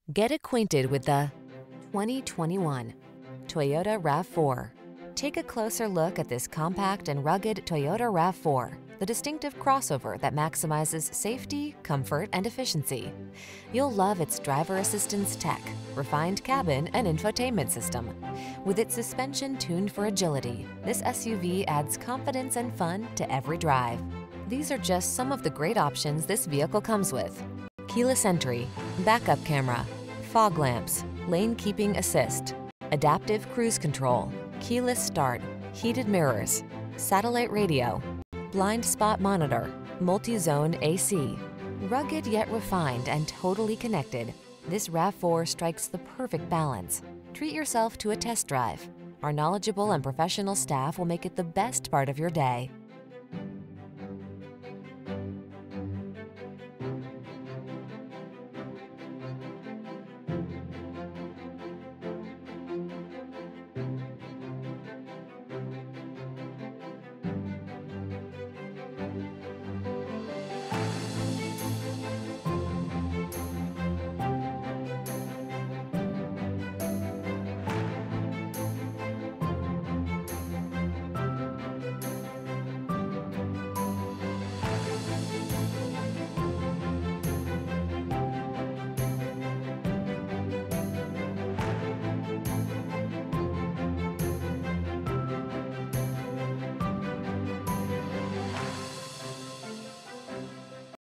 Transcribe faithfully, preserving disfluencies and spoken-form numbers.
Get acquainted with the twenty twenty-one Toyota RAV four. Take a closer look at this compact and rugged Toyota RAV four, the distinctive crossover that maximizes safety, comfort, and efficiency. You'll love its driver assistance tech, refined cabin, and infotainment system. With its suspension tuned for agility, this S U V adds confidence and fun to every drive. These are just some of the great options this vehicle comes with: keyless entry, backup camera, fog lamps, lane keeping assist, adaptive cruise control, keyless start, heated mirrors, satellite radio, blind spot monitor, multi-zone A C. Rugged yet refined and totally connected, this RAV four strikes the perfect balance. Treat yourself to a test drive. Our knowledgeable and professional staff will make it the best part of your day.